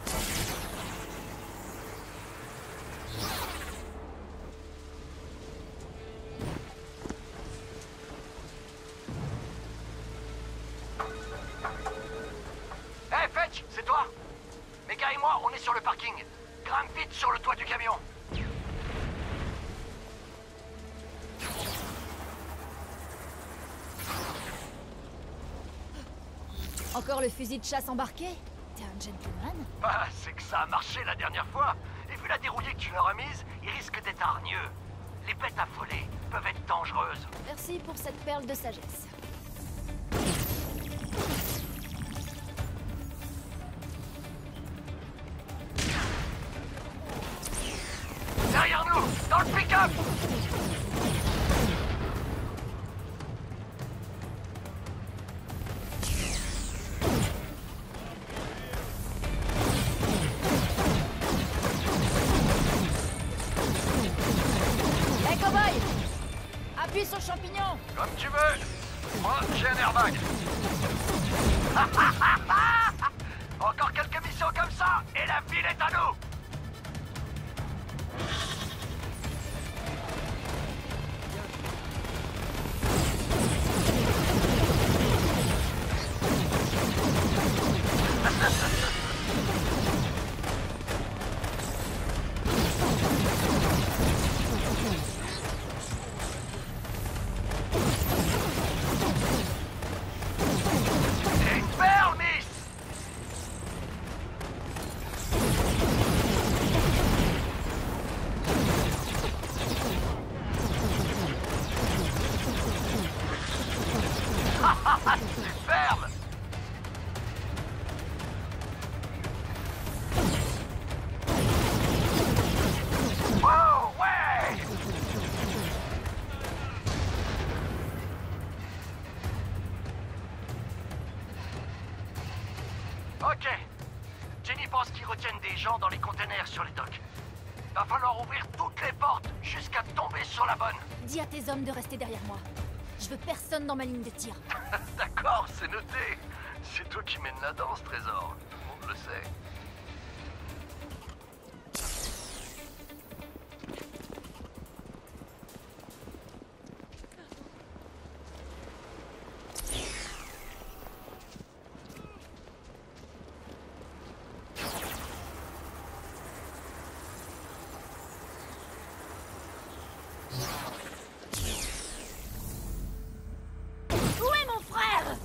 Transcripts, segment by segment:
Hey Fetch, c'est toi? Mega et moi, on est sur le parking. Grimpe vite sur le toit du camion. Encore le fusil de chasse embarqué? T'es un gentleman? Bah, c'est que ça a marché la dernière fois. Et vu la dérouillée que tu leur as mise, ils risquent d'être hargneux. Les bêtes affolées peuvent être dangereuses. Merci pour cette perle de sagesse. Derrière nous, dans le pick-up! Hey cowboy! Appuie sur le champignon! Comme tu veux. Moi, j'ai un airbag. Encore quelques missions comme ça, et la ville est à nous! C'est une perle, Miss! Superbe! Wow, ouais! Ok. Jenny pense qu'ils retiennent des gens dans les containers sur les docks. Va falloir ouvrir toutes les portes jusqu'à tomber sur la bonne. Dis à tes hommes de rester derrière moi. Je veux personne dans ma ligne de tir. D'accord, c'est noté. C'est toi qui mènes la danse, Trésor. Tout le monde le sait. Où est mon frère?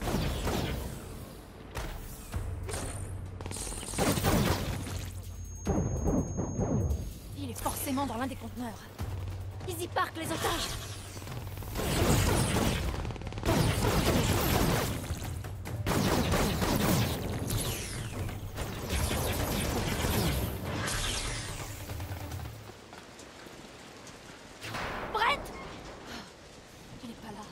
Il est forcément dans l'un des conteneurs. Ils y parquent les otages. Brent! Il est pas là.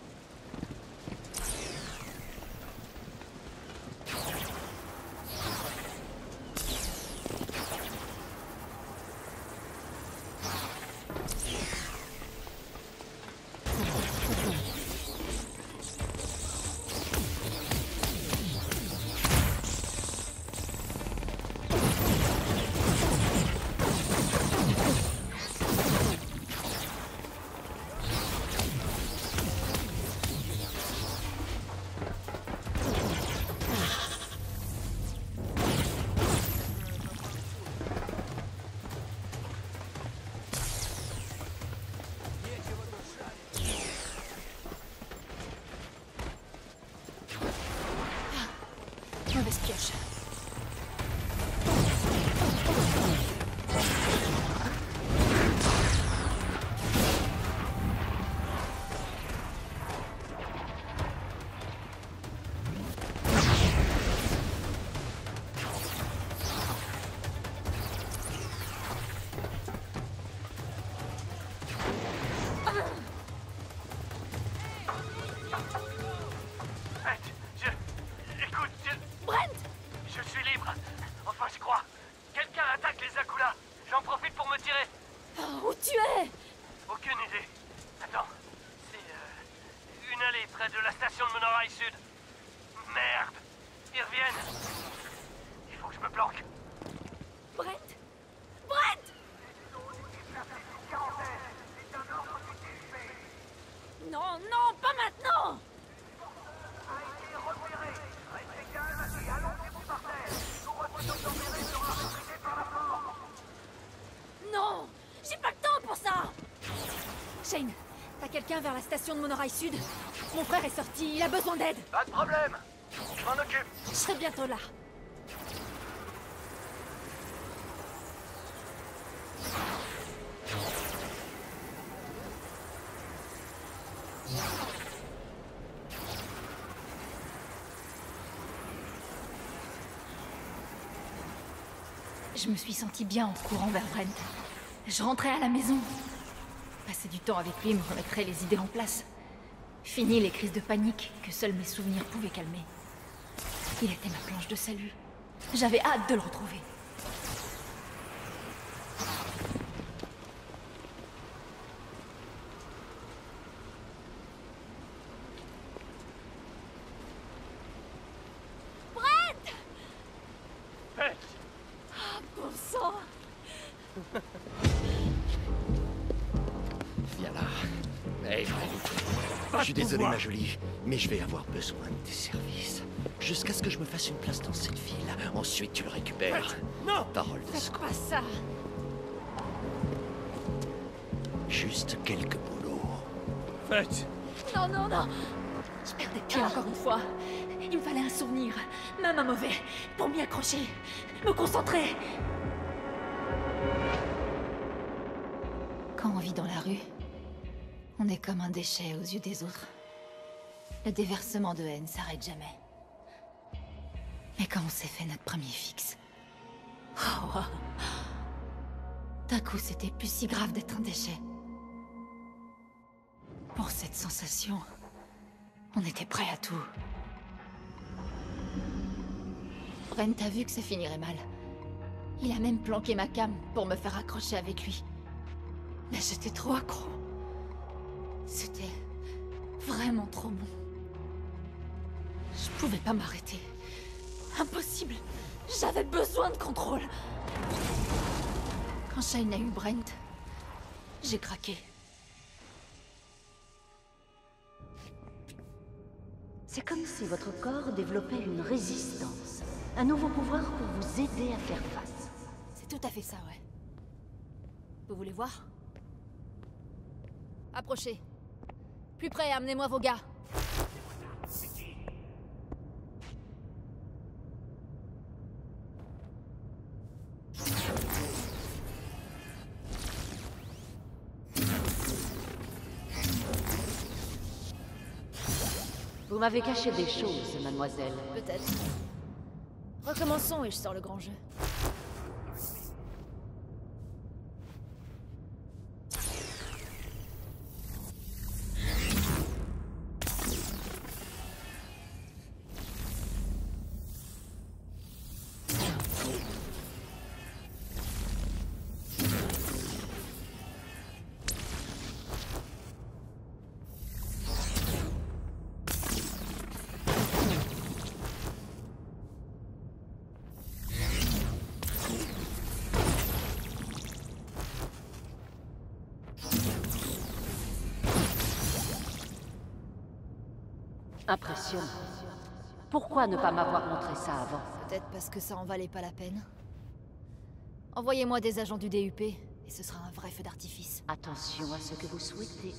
Mauvaise pioche. Écoute, Brent! je suis libre. Enfin, je crois. Quelqu'un attaque les Akula. J'en profite pour me tirer. Oh, où tu es? Aucune idée. Attends, c'est une allée près de la station de monorail sud. Merde, ils reviennent. Il faut que je me planque. quelqu'un vers la station de monorail sud? Mon frère est sorti, il a besoin d'aide. Pas de problème. Je m'en occupe. Je serai bientôt là. Je me suis sentie bien en courant vers Brent. Je rentrais à la maison. Passer du temps avec lui me remettrait les idées en place. Fini les crises de panique que seuls mes souvenirs pouvaient calmer. Il était ma planche de salut. J'avais hâte de le retrouver. Brent! Hey. Oh, bon sang! Viens là. Hey, je suis désolé, ma jolie, mais je vais avoir besoin de tes services. Jusqu'à ce que je me fasse une place dans cette ville. Ensuite, tu le récupères. Non! Parole de Faites secours. pas ça! Juste quelques boulots. Faites! Non, non, non! Je perds des pieds encore une fois. Il me fallait un souvenir, même un mauvais, pour m'y accrocher, me concentrer. Quand on vit dans la rue, on est comme un déchet aux yeux des autres. Le déversement de haine s'arrête jamais. Mais quand on s'est fait notre premier fixe... Oh, d'un coup, c'était plus si grave d'être un déchet. Pour cette sensation, on était prêt à tout. Brent a vu que ça finirait mal. Il a même planqué ma cam pour me faire accrocher avec lui. Mais j'étais trop accro. C'était vraiment trop bon. Je pouvais pas m'arrêter. Impossible. J'avais besoin de contrôle. Quand Shane a eu Brent, j'ai craqué. C'est comme si votre corps développait une résistance. Un nouveau pouvoir pour vous aider à faire face. C'est tout à fait ça, ouais. Vous voulez voir? Approchez. Plus près, amenez-moi vos gars. Vous m'avez caché des choses, mademoiselle. Peut-être. Recommençons et je sors le grand jeu. Impressionnant. Pourquoi ne pas m'avoir montré ça avant? Peut-être parce que ça en valait pas la peine. Envoyez-moi des agents du DUP, et ce sera un vrai feu d'artifice. Attention à ce que vous souhaitez.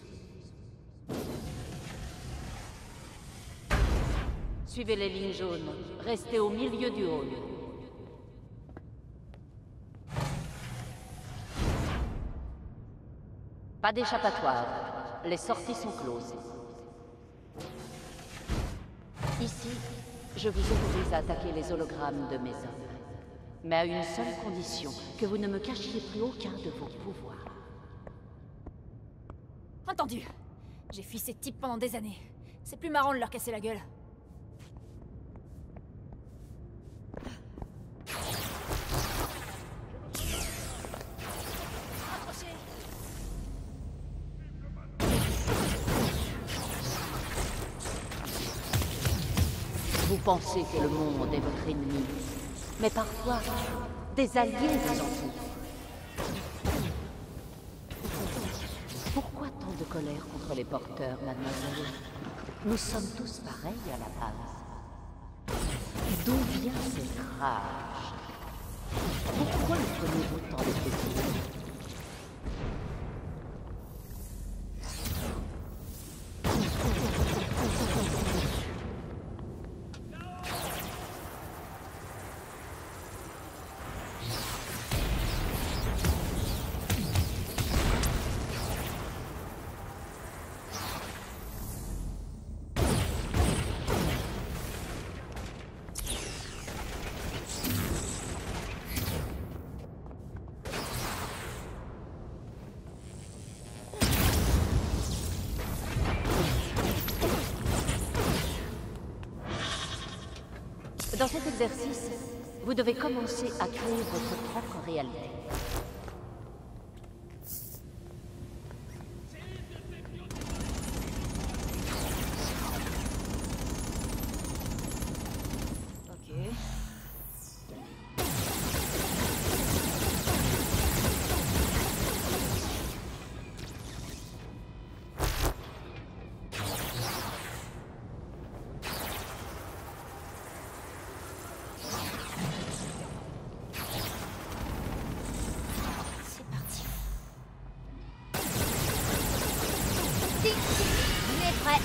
Suivez les lignes jaunes. Restez au milieu du hall. Pas d'échappatoire. Les sorties sont closes. Ici, je vous autorise à attaquer les hologrammes de mes hommes. Mais à une seule condition, que vous ne me cachiez plus aucun de vos pouvoirs. Entendu. J'ai fui ces types pendant des années. C'est plus marrant de leur casser la gueule. Approchez. Vous pensez que le monde est votre ennemi, mais parfois, des alliés vous entourent. Pourquoi tant de colère contre les porteurs, mademoiselle? Nous sommes tous pareils à la base. D'où vient cette rage? Pourquoi y prenez-vous tant de plaisir? Dans cet exercice, vous devez commencer à créer votre propre réalité. Ok. C'est parti. Si, on est prêt.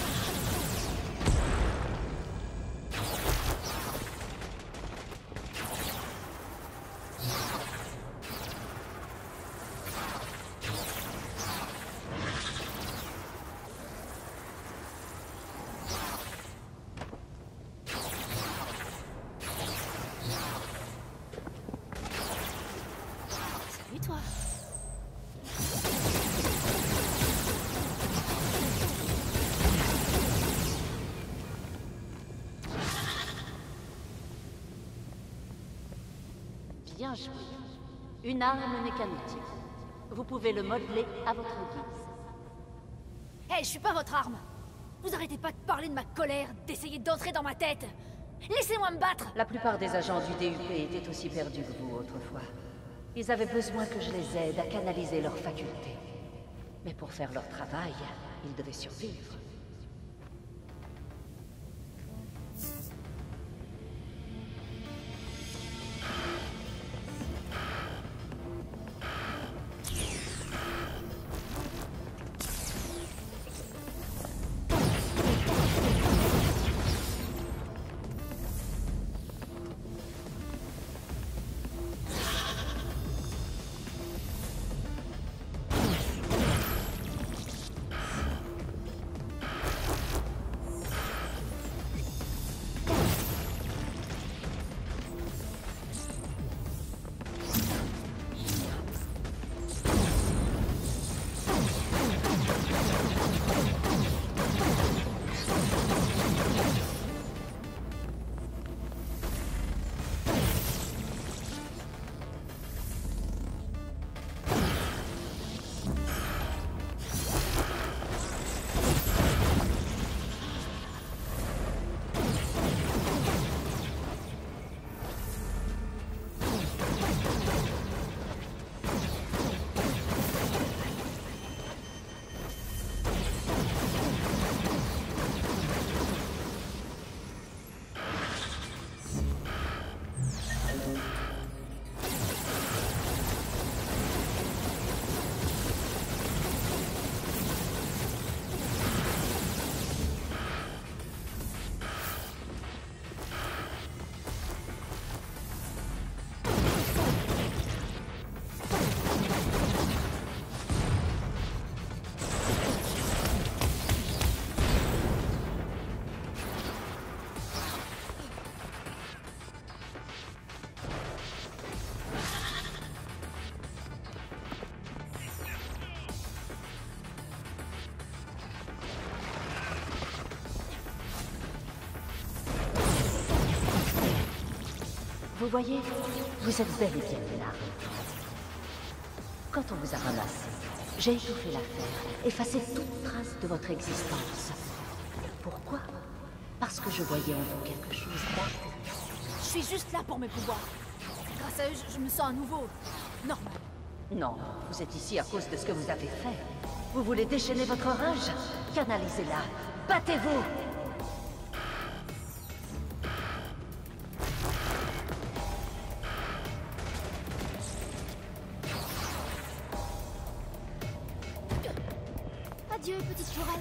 Salut toi. Bien joué. Une arme n'est qu'un outil. Vous pouvez le modeler à votre guise. Hé, je suis pas votre arme. Vous arrêtez pas de parler de ma colère, d'essayer d'entrer dans ma tête. Laissez-moi me battre. La plupart des agents du DUP étaient aussi perdus que vous autrefois. Ils avaient besoin que je les aide à canaliser leurs facultés. Mais pour faire leur travail, ils devaient survivre. Vous voyez, vous êtes bel et bien une arme. Quand on vous a ramassé, j'ai étouffé l'affaire, effacé toute trace de votre existence. Pourquoi? Parce que je voyais en vous quelque chose d'intéressant. Je suis juste là pour mes pouvoirs. Grâce à eux, je me sens à nouveau normal. Non, vous êtes ici à cause de ce que vous avez fait. Vous voulez déchaîner votre rage? Canalisez-la. Battez-vous! Adieu, petite tourelle.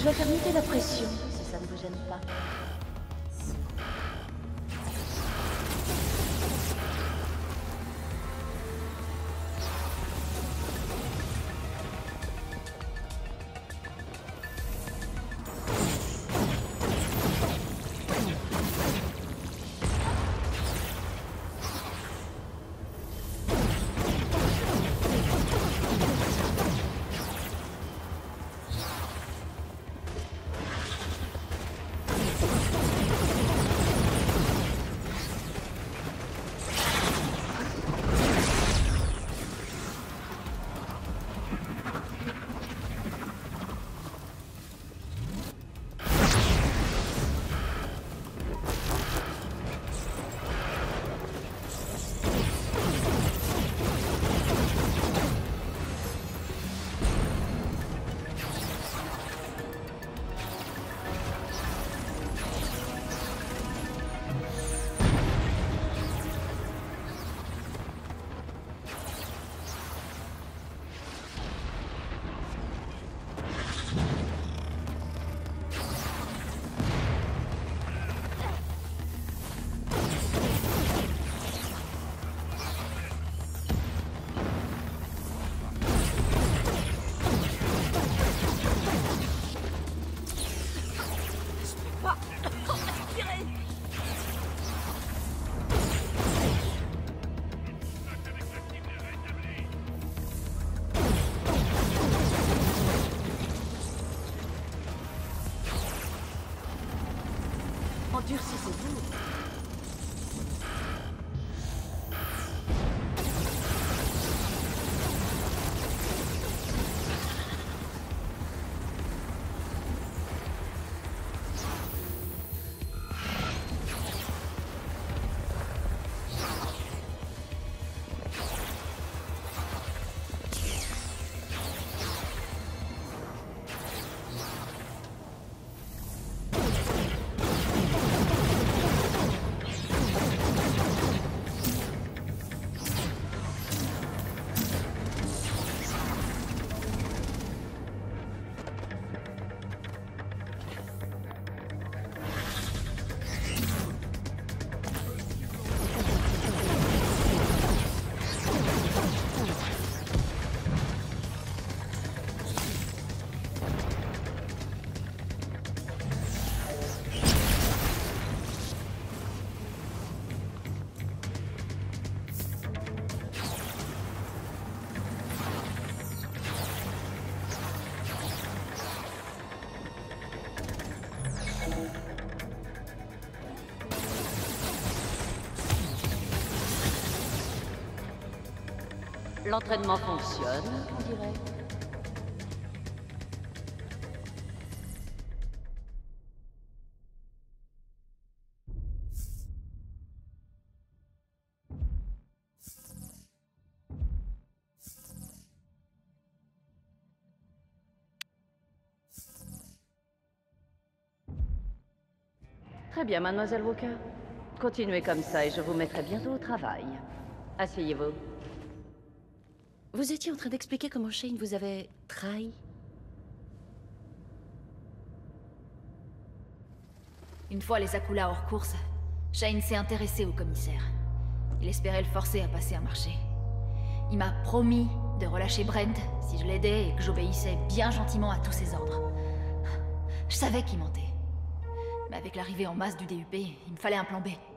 Je vais faire monter la pression, si ça ne vous gêne pas. Endurcissez-vous. L'entraînement fonctionne, on dirait. Très bien, mademoiselle Walker. Continuez comme ça et je vous mettrai bientôt au travail. Asseyez-vous. Vous étiez en train d'expliquer comment Shane vous avait trahi? Une fois les Akula hors course, Shane s'est intéressé au commissaire. Il espérait le forcer à passer un marché. Il m'a promis de relâcher Brent si je l'aidais et que j'obéissais bien gentiment à tous ses ordres. Je savais qu'il mentait. Mais avec l'arrivée en masse du DUP, il me fallait un plan B.